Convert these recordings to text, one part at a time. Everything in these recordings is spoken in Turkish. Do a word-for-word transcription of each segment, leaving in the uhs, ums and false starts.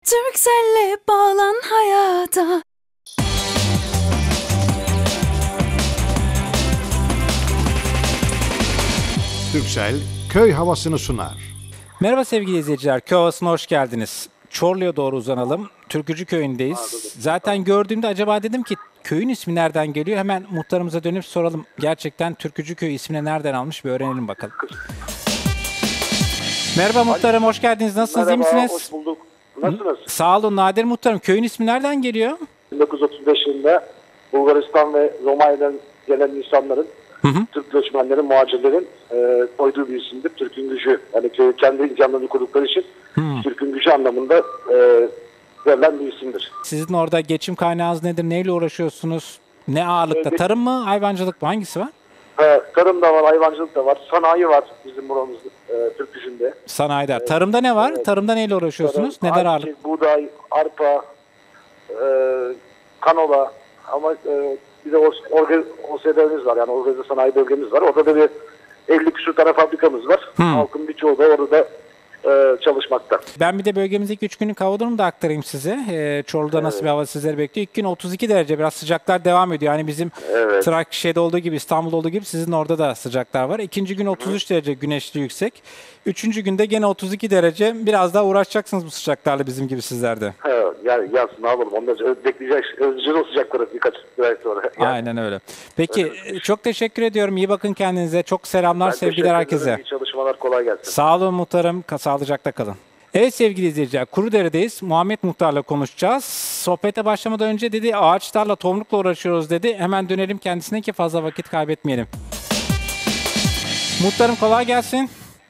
Turkcell'le bağlan hayata. Turkcell köy havasını sunar. Merhaba sevgili izleyiciler, köy havasına hoş geldiniz. Çorlu'ya doğru uzanalım. Türkücü köyündeyiz. Zaten gördüğümde acaba dedim ki köyün ismi nereden geliyor? Hemen muhtarımıza dönüp soralım. Gerçekten Türkücü köy ismini nereden almış bir öğrenelim bakalım. Merhaba muhtarım, hoş geldiniz. Nasılsınız, Merhaba, iyi misiniz? hoş bulduk. Nasılsınız? Sağ olun Nadir muhtarım. Köyün ismi nereden geliyor? bin dokuz yüz otuz beş yılında Bulgaristan ve Romanya'dan gelen insanların, Hı hı. Türk göçmenlerin, muhacirlerin e, koyduğu bir isimdir. Türk'ün gücü. Yani köy kendi imkanlarını kurdukları için Hı. Türk'ün gücü anlamında e, verilen bir isimdir. Sizin orada geçim kaynağınız nedir? Neyle uğraşıyorsunuz? Ne ağırlıkta? Evet. Tarım mı, hayvancılık mı? Hangisi var? E, tarım da var, hayvancılık da var, sanayi var bizim buramızda, e, Türk gücünde. Sanayide. Tarımda ne var? Evet. Tarımda neyle uğraşıyorsunuz? Tarım, Neler ayçiçek, ağırlık? buğday, arpa, e, kanola ama e, bir de O S B'miz var, yani organize sanayi bölgemiz var. Orada da bir elli küsur tane fabrikamız var. Hmm. Halkın birçoğu da orada e, çalışmakta. Ben bir de bölgemizdeki üç günlük hava durumunu da aktarayım size. Ee, Çorlu'da nasıl bir hava sizleri bekliyor? İlk gün otuz iki derece, biraz sıcaklar devam ediyor. Yani bizim Evet. Trakya'da olduğu gibi, İstanbul'da olduğu gibi sizin orada da sıcaklar var. İkinci gün otuz üç derece, güneşli yüksek. Üçüncü günde gene otuz iki derece. Biraz daha uğraşacaksınız bu sıcaklarla bizim gibi sizlerde. Evet, yani yaz ne yapalım, ondan sonra bekleyecek, özleyeceğiz o sıcakları birkaç ay sonra. Yani, Aynen öyle. Peki çok teşekkür ediyorum. İyi bakın kendinize. Çok selamlar, ben teşekkür sevgiler ederim. herkese. İyi çalışmalar, kolay gelsin. Sağ olun muhtarım. Sağlıcakla kalın. Evet sevgili izleyiciler, Kurudere'deyiz. Muhammed Muhtar'la konuşacağız. Sohbete başlamadan önce dedi ağaçlarla, tomrukla uğraşıyoruz dedi. Hemen dönelim kendisine ki fazla vakit kaybetmeyelim. Muhtarım kolay gelsin.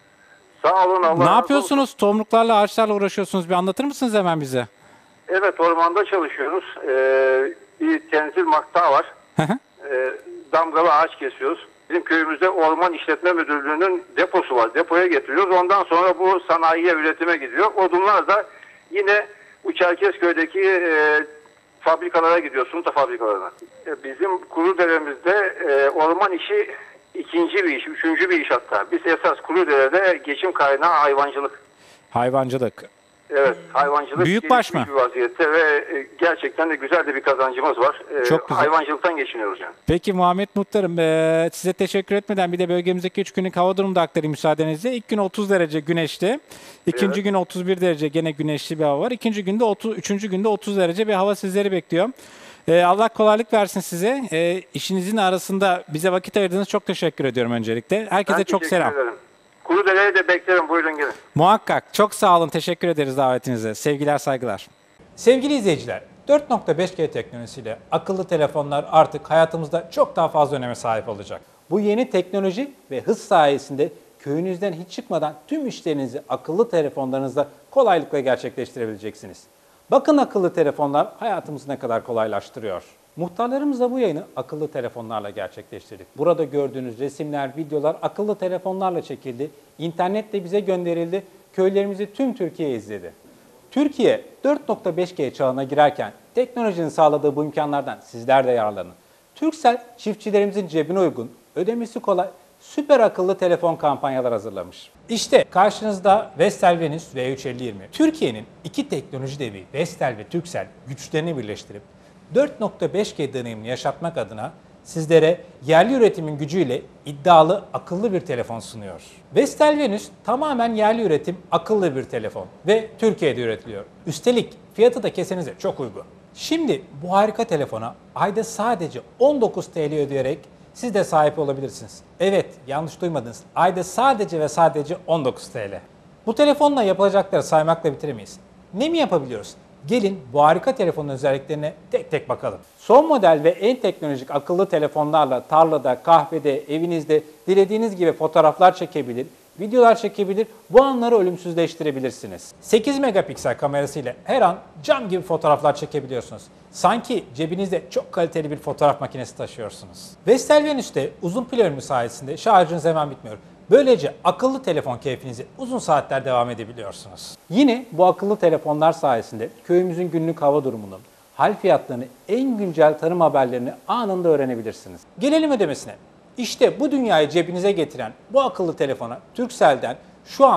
Sağ olun. Allah razı Ne olsun. yapıyorsunuz? Tomruklarla, ağaçlarla uğraşıyorsunuz. Bir anlatır mısınız hemen bize? Evet, ormanda çalışıyoruz. Ee, bir tenzil makta var. Hı hı. Ee, damgalı ağaç kesiyoruz. Bizim köyümüzde Orman İşletme Müdürlüğü'nün deposu var. Depoya getiriyoruz. Ondan sonra bu sanayiye, üretime gidiyor. Odunlar da yine bu Çerkezköy'deki e, fabrikalara gidiyor. Sunta fabrikalarına. E, bizim Kurudere'mizde e, orman işi ikinci bir iş, üçüncü bir iş hatta. Biz esas Kurudere'de geçim kaynağı hayvancılık. Hayvancılık. Evet, hayvancılık Büyükbaş gelişmiş mı? bir vaziyette ve e, gerçekten de güzel de bir kazancımız var. E, Çok güzel. Hayvancılıktan geçiniyoruz yani. Peki Muhammed Muhtarım, e, size teşekkür etmeden bir de bölgemizdeki üç günlük hava durumunu da aktarayım müsaadenizle. İlk gün otuz derece güneşli. İkinci Evet. gün otuz bir derece gene güneşli bir hava var. İkinci günde otuz, üçüncü günde otuz derece bir hava sizleri bekliyor. E, Allah kolaylık versin size. E, işinizin arasında bize vakit ayırdığınız çok teşekkür ediyorum öncelikle. Herkese Ben çok teşekkür selam. ederim. Kurudere'yi de beklerim, buyurun gelin. Muhakkak. Çok sağ olun. Teşekkür ederiz davetinize. Sevgiler, saygılar. Sevgili izleyiciler, dört nokta beş G teknolojisiyle akıllı telefonlar artık hayatımızda çok daha fazla öneme sahip olacak. Bu yeni teknoloji ve hız sayesinde köyünüzden hiç çıkmadan tüm işlerinizi akıllı telefonlarınızla kolaylıkla gerçekleştirebileceksiniz. Bakın akıllı telefonlar hayatımızı ne kadar kolaylaştırıyor. Muhtarlarımızla bu yayını akıllı telefonlarla gerçekleştirdik. Burada gördüğünüz resimler, videolar akıllı telefonlarla çekildi. İnternetle bize gönderildi. Köylerimizi tüm Türkiye izledi. Türkiye dört nokta beş G çağına girerken teknolojinin sağladığı bu imkanlardan sizler de yararlanın. Turkcell çiftçilerimizin cebine uygun, ödemesi kolay, süper akıllı telefon kampanyalar hazırlamış. İşte karşınızda Vestel Venus V üç elli yirmi. Türkiye'nin iki teknoloji devi Vestel ve Turkcell güçlerini birleştirip dört nokta beş G deneyimini yaşatmak adına sizlere yerli üretimin gücüyle iddialı akıllı bir telefon sunuyor. Vestel Venus tamamen yerli üretim akıllı bir telefon ve Türkiye'de üretiliyor. Üstelik fiyatı da kesenize çok uygun. Şimdi bu harika telefona ayda sadece on dokuz TL ödeyerek siz de sahip olabilirsiniz. Evet, yanlış duymadınız. Ayda sadece ve sadece on dokuz TL. Bu telefonla yapılacakları saymakla bitiremeyiz. Ne mi yapabiliyoruz? Gelin bu harika telefonun özelliklerine tek tek bakalım. Son model ve en teknolojik akıllı telefonlarla tarlada, kahvede, evinizde dilediğiniz gibi fotoğraflar çekebilir, videolar çekebilir, bu anları ölümsüzleştirebilirsiniz. sekiz megapiksel kamerasıyla her an cam gibi fotoğraflar çekebiliyorsunuz. Sanki cebinizde çok kaliteli bir fotoğraf makinesi taşıyorsunuz. Vestel Venus'te uzun pil ömrü sayesinde şarjınız hemen bitmiyor. Böylece akıllı telefon keyfinizi uzun saatler devam edebiliyorsunuz. Yine bu akıllı telefonlar sayesinde köyümüzün günlük hava durumunu, hal fiyatlarını, en güncel tarım haberlerini anında öğrenebilirsiniz. Gelelim ödemesine. İşte bu dünyayı cebinize getiren bu akıllı telefona Turkcell'den şu anda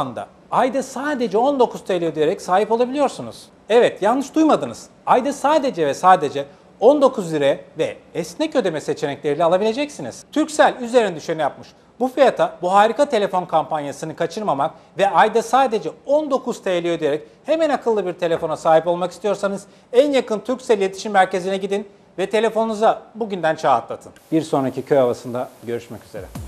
ayda sadece on dokuz T L ödeyerek sahip olabiliyorsunuz. Evet, yanlış duymadınız. Ayda sadece ve sadece on dokuz lira ve esnek ödeme seçenekleriyle alabileceksiniz. Turkcell üzerine düşeni yapmış. Bu fiyata bu harika telefon kampanyasını kaçırmamak ve ayda sadece on dokuz T L ödeyerek hemen akıllı bir telefona sahip olmak istiyorsanız en yakın Turkcell iletişim merkezine gidin ve telefonunuza bugünden çağ atlatın. Bir sonraki köy havasında görüşmek üzere.